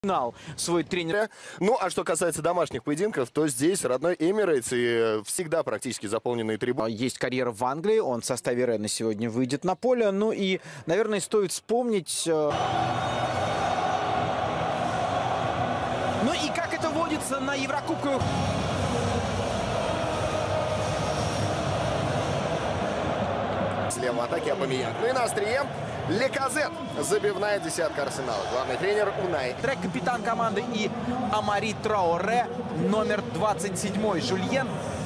Свой тренер. Ну, а что касается домашних поединков, то здесь родной Эмирейтс и всегда практически заполненные трибуны. Есть карьера в Англии, он в составе Рена сегодня выйдет на поле. Ну и, наверное, стоит вспомнить... Ну и как это водится на Еврокубках. Слева атаки Абамиян. Ну и на острие Леказет. Забивная десятка Арсенала. Главный тренер Унай. Капитан команды и Амари Трауре, номер 27 Жульен.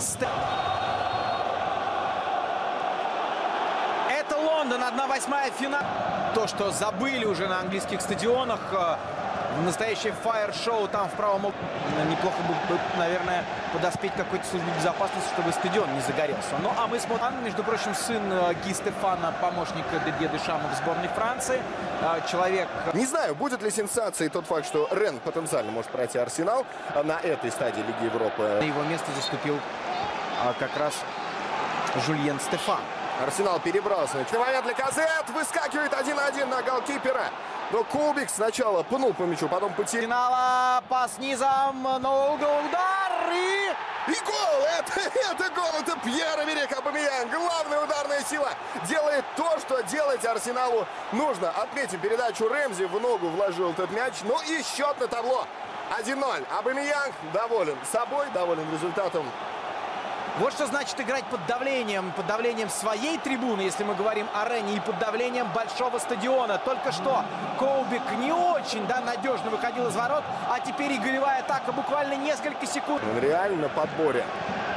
Это Лондон, 1/8 финал. То, что забыли уже на английских стадионах. Настоящее фаер-шоу там в правом. Неплохо бы, наверное, подоспеть к какой-то службе безопасности, чтобы стадион не загорелся. Ну, а мы смотрим, между прочим, сын Ги Стефана, помощник Дидье Дешама в сборной Франции. Человек... Не знаю, будет ли сенсацией тот факт, что Рен потенциально может пройти Арсенал на этой стадии Лиги Европы. На его место заступил как раз Жульен Стефан. Арсенал перебрался. На момент Леказет выскакивает 1-1 на голкипера. Но Кубик сначала пнул по мячу, потом потерял. Финала, пас низом, на угол, удар и гол! Это гол! Это Пьер-Эмерик Абамиян. Главная ударная сила делает то, что делать Арсеналу нужно. Отметим передачу Рэмзи, в ногу вложил этот мяч. Ну и счет на табло. 1-0. Абамиян доволен собой, доволен результатом. Вот что значит играть под давлением своей трибуны, если мы говорим о Рене, и под давлением большого стадиона. Только что Коубик не очень надежно выходил из ворот, а теперь и голевая атака буквально несколько секунд. Он реально на подборе.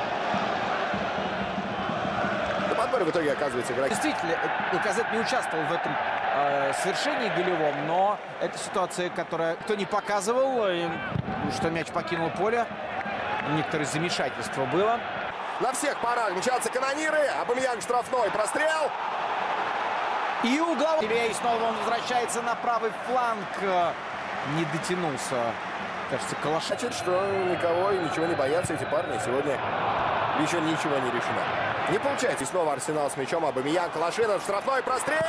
На подборе в итоге оказывается играть. Действительно, Леказет не участвовал в этом совершении голевом, но это ситуация, которая кто не показывал, что мяч покинул поле. Некоторое замешательство было. На всех парах мчатся канониры. Абамиян штрафной. Прострел. И угол. И снова он возвращается на правый фланг. Не дотянулся. Кажется, Калаш. Значит, что никого и ничего не боятся эти парни. Сегодня еще ничего не решено. Не получается. И снова Арсенал с мячом. Абамиян, Калашинов, штрафной. Прострел.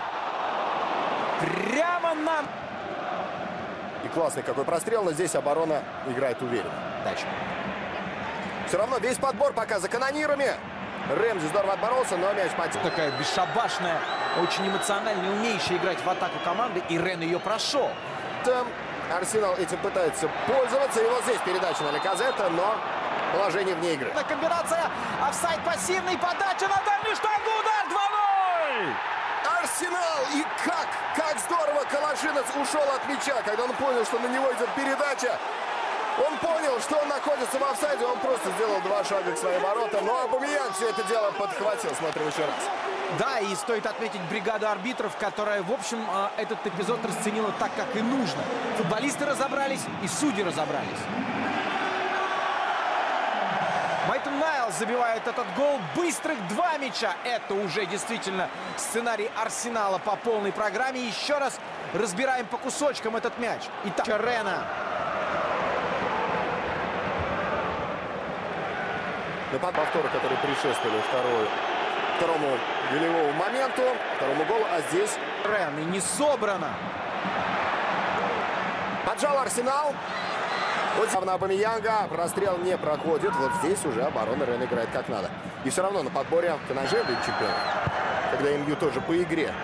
Прямо на... И классный какой прострел. Но здесь оборона играет уверенно. Дальше. Все равно весь подбор пока за канонирами. Рэмзи здорово отборолся, но мяч потерял. Такая бесшабашная, очень эмоционально умеющая играть в атаку команды. И Рен ее прошел. Арсенал этим пытается пользоваться. И вот здесь передача на Леказета, но положение вне игры. Комбинация, офсайд пассивный, подача на дальнюю штангу, удар 2-0! Арсенал! И как здорово Калашинец ушел от мяча, когда он понял, что на него идет передача. Он понял, что он находится в офсайде, он просто сделал 2 шага к своим воротам. Но Абамиян все это дело подхватил. Смотрим еще раз. Да, и стоит отметить бригаду арбитров, которая, в общем, этот эпизод расценила так, как и нужно. Футболисты разобрались, и судьи разобрались. Мейтон Найлс забивает этот гол. Быстрых 2 мяча. Это уже действительно сценарий Арсенала по полной программе. Еще раз разбираем по кусочкам этот мяч. Итак, Рена. На повторы, которые предшествовали второму голевому моменту, второму голу, а здесь Рен, и не собрано. Поджал Арсенал. Вот на Абамиянга прострел не проходит. Вот здесь уже оборона Рен играет как надо. И все равно на подборе Канаже будет чемпион. Когда им бьют тоже по игре.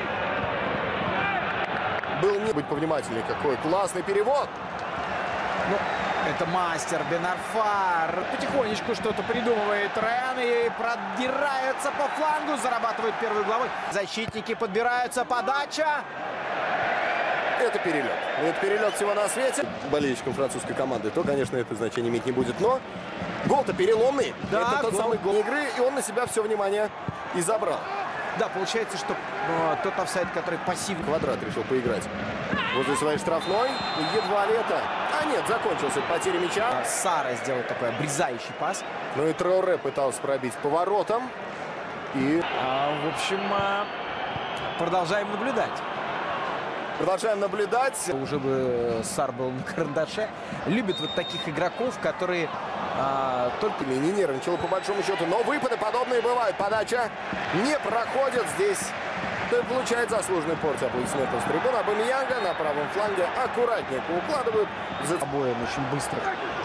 Был не быть повнимательнее. Какой классный перевод. Ну, это мастер Бен Арфар. Потихонечку что-то придумывает Рен и продирается по флангу. Зарабатывает первой головой. Защитники подбираются. Подача. Это перелет. Это перелет всего на свете. Болельщикам французской команды, то, конечно, это значение иметь не будет. Но гол-то переломный. Да, это тот самый гол игры. И он на себя все внимание и забрал. Да, получается, что тот офсайд, который пассивный. Квадрат решил поиграть возле своей штрафной. И едва ли это... А нет, закончился потеря мяча. Сара сделал такой обрезающий пас. Ну и Трауре пытался пробить поворотом. И... в общем, продолжаем наблюдать. Продолжаем наблюдать. Уже бы Сар был на карандаше. Любит вот таких игроков, которые только... Не нервничал по большому счету. Но выпады подобные бывают. Подача не проходит здесь. Да и получает заслуженный порт аплодисментов с трибуны. Абамеянга на правом фланге аккуратненько укладывают. Обоим очень быстро.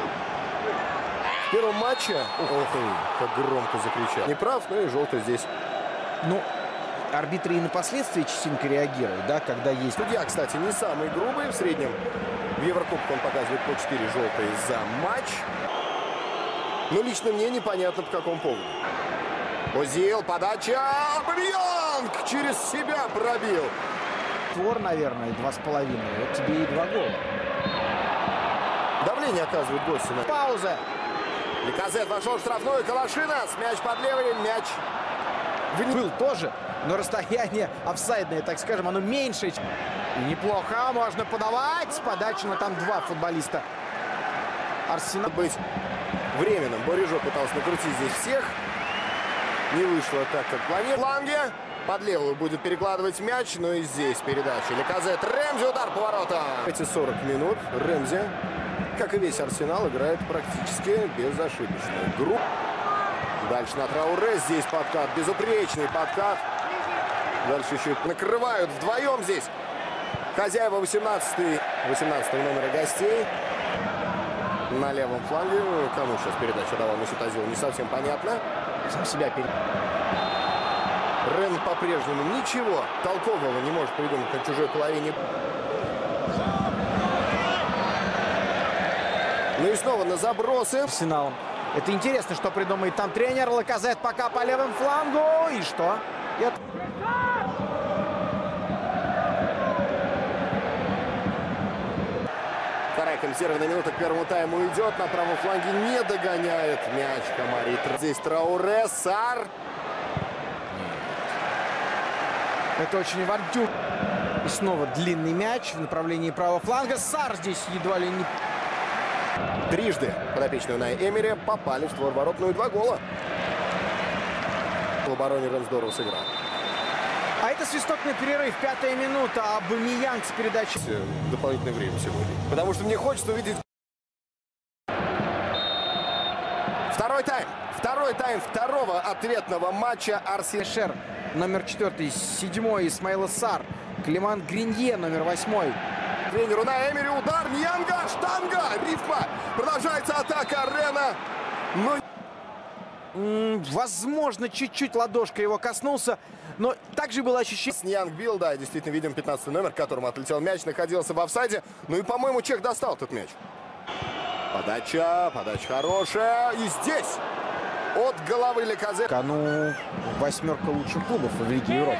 В первом матче, ох, как громко закричал. Не прав, но и желтый здесь. Ну, арбитры и на последствия частенько реагируют, да, когда есть... Судья, кстати, не самый грубый. В среднем в Еврокубке он показывает по 4 желтые за матч. Но лично мне непонятно, по какому поводу. Озил, подача, Абамеянг через себя пробил. Твор, наверное, 2,5. Вот тебе и 2 гола. Давление оказывает гости. Пауза. Леказет вошел в штрафную. Калашинас. Мяч под левой, мяч Был тоже, но расстояние офсайдное, так скажем, оно меньше. И неплохо, можно подавать. Подача, но там 2 футболиста. Арсенал. Быть временным. Борежок пытался накрутить здесь всех. Не вышло так, как планировал. Фланге. Под левую будет перекладывать мяч. Но и здесь передача. Леказет. Рэмзи. Удар по воротам. Эти 40 минут Рэмзи, как и весь Арсенал, играет практически безошибочную игру. Дальше на Трауре. Здесь подкат. Безупречный подкат. Дальше еще накрывают вдвоем здесь. Хозяева 18 номера гостей. На левом фланге. Кому сейчас передача давал Месут Озил, не совсем понятно. Сам себя Рен по-прежнему ничего толкового не может придумать на чужой половине. Ну и снова на забросы. Арсеналом. Это интересно, что придумает там тренер. Леказет пока по левому флангу. И что? Вторая компенсированная минута к первому тайму идет. На правом фланге не догоняет мяч Камари. Здесь Трауре, Сар. Это очень Вардюк. И снова длинный мяч в направлении правого фланга. Сар здесь едва ли не... Трижды подопечные Унай Эмери попали в створ ворот. Ну и 2 гола. В обороне Рен здорово сыграл. А это свисток на перерыв. 5-я минута. Абамеянг с передачей. Дополнительное время сегодня. Потому что мне хочется увидеть... Второй тайм второго ответного матча Арсенал. Шер, номер 4. 7-й Исмаил Сар. Климан Гринье, номер 8. Тренер Унай Эмери. Удар. Ньянга. Штанга. Рифма. Продолжается атака Рена. Но... Возможно, чуть-чуть ладошка его коснулся. Но также было ощущение... Ньянг бил, да, действительно видим 15 номер, к которому отлетел мяч, находился в офсайде. Ну и, по-моему, чех достал этот мяч. Подача хорошая. И здесь от головы Леказет. Ну, 8 лучших клубов в Лиге Европы.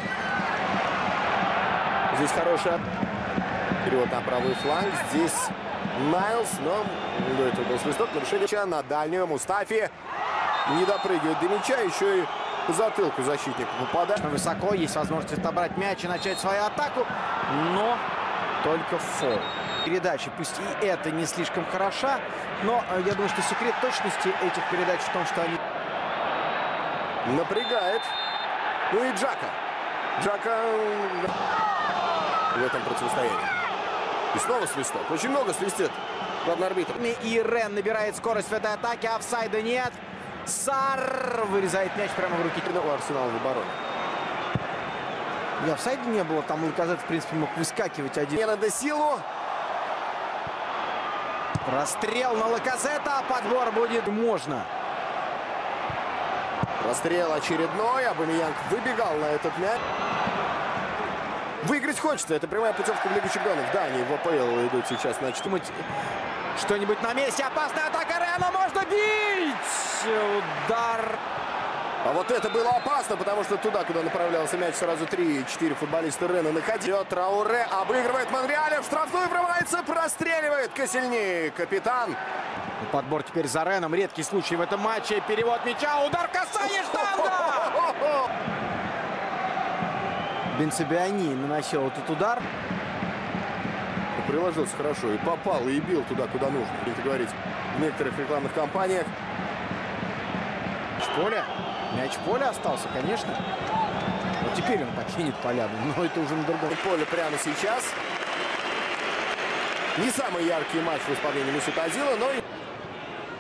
Здесь хорошая. Перевод на правый фланг. Здесь Найлс, но до этого был свисток. Нарушение на дальнюю. Мустафи не допрыгивает до мяча. Еще и по затылку защитнику попадает. Высоко, есть возможность отобрать мяч и начать свою атаку, но только фол. Передачи, пусть и это не слишком хороша, но я думаю, что секрет точности этих передач в том, что они... Напрягает. Ну и Джака в этом противостоянии. И снова свисток. Очень много свистит главный арбитр. И Рен набирает скорость в этой атаке, офсайда нет. Сар вырезает мяч прямо в руки. Арсенал в обороне. И офсайда не было. Там Леказет, в принципе, мог выскакивать один. Мена де Силу. Расстрел на Леказета. Подбор будет. Можно. Расстрел очередной. Абамеянг выбегал на этот мяч. Выиграть хочется. Это прямая путевка в Лигу Чемпионов. Да, они в АПЛ идут сейчас. Значит, что-нибудь на месте. Опасная атака Рена. Можно бить. Удар. А вот это было опасно, потому что туда, куда направлялся мяч, сразу 3-4 футболиста Рена находили. Трауре обыгрывает Монреаля. В штрафную врывается, простреливает Косельни. Капитан. Подбор теперь за Реном. Редкий случай в этом матче. Перевод мяча. Удар, касание, штанга. Бенцебиани наносил этот удар. Приложился хорошо и попал, и бил туда, куда нужно. Будете говорить в некоторых рекламных кампаниях. Мяч в поле остался, конечно. Вот теперь он покинет поляну, но это уже на другом поле прямо сейчас. Не самый яркий матч в исполнении Месут Озила, но...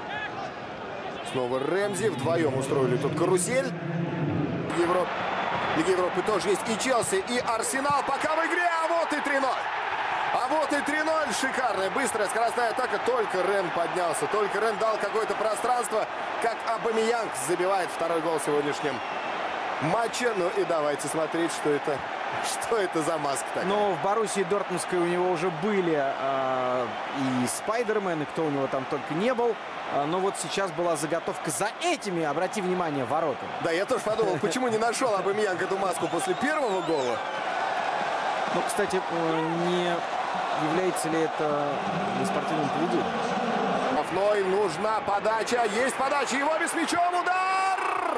Снова Рэмзи. Вдвоем устроили тут карусель. Лиги Европы тоже есть и Челси, и Арсенал пока в игре. А вот и 3-0. А вот и 3-0. Шикарная, быстрая, скоростная атака. Только Рен поднялся. Только Рен дал какое-то пространство. Как Абамеянг забивает второй гол в сегодняшнем матче. Ну и давайте смотреть, что это за маска такая. Но в Боруссии Дортмундской у него уже были и Спайдермен, и кто у него там только не был. Но вот сейчас была заготовка за этими, обрати внимание, ворота. Да, я тоже подумал, почему не нашел Абамеянг эту маску после первого гола. Ну, кстати, не является ли это неспортивным поведением? Штрафной, нужна подача, есть подача, его без мячом, удар!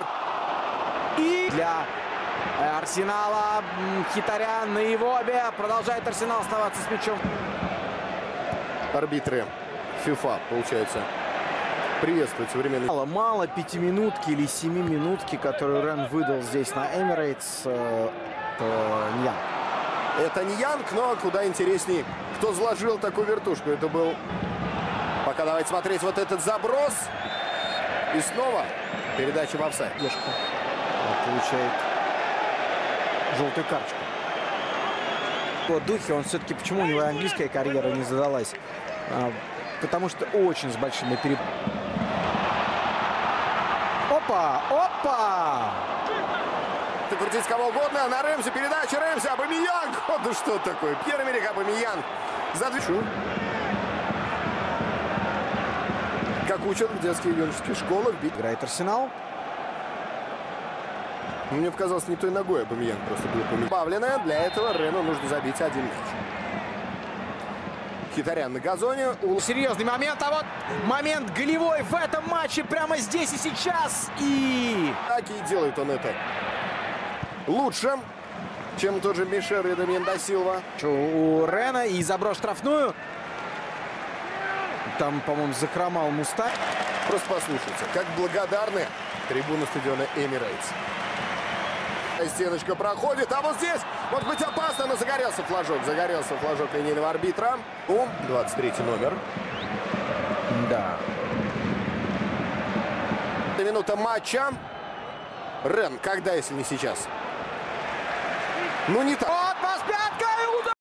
И для Арсенала Хитарян на Ивобе. Продолжает Арсенал оставаться с мячом. Арбитры FIFA, получается, приветствуют современный. Мало 5-минутки или 7-минутки, которую Рен выдал здесь на Эмирейтс. Ньянг. Это не Янг, но куда интересней, кто заложил такую вертушку. Это был... Пока давайте смотреть вот этот заброс. И снова передача в офсайд. Получает желтую карточку. В духе он все-таки, почему у него английская карьера не задалась? Потому что очень с большими перепадами. Опа! Опа! Ты крутить кого угодно. На Рэмзи передача. Рэмзи, Абамеянг. Вот ну что такое. Пьер-Эмерик Абамеянг. Задвижу. Как учат в детских и юношеских школах. Играет Арсенал. Мне показалось, не той ногой Абамеянг просто был помещен. Добавленное. Для этого Рену нужно забить один мяч. Хитарян на газоне. Серьезный момент, а вот момент голевой в этом матче прямо здесь и сейчас. И... Так и делает он это лучше, чем тот же Мишель Дамьен да Силва. У Рена и заброс штрафную. Там, по-моему, захромал Муста. Просто послушайте, как благодарны трибуны стадиона Эмирейтс. Стеночка проходит, а вот здесь может быть опасно, но загорелся флажок. Загорелся флажок линейного арбитра. 23 номер. Да. Минута матча. Рен, когда, если не сейчас? Ну не так.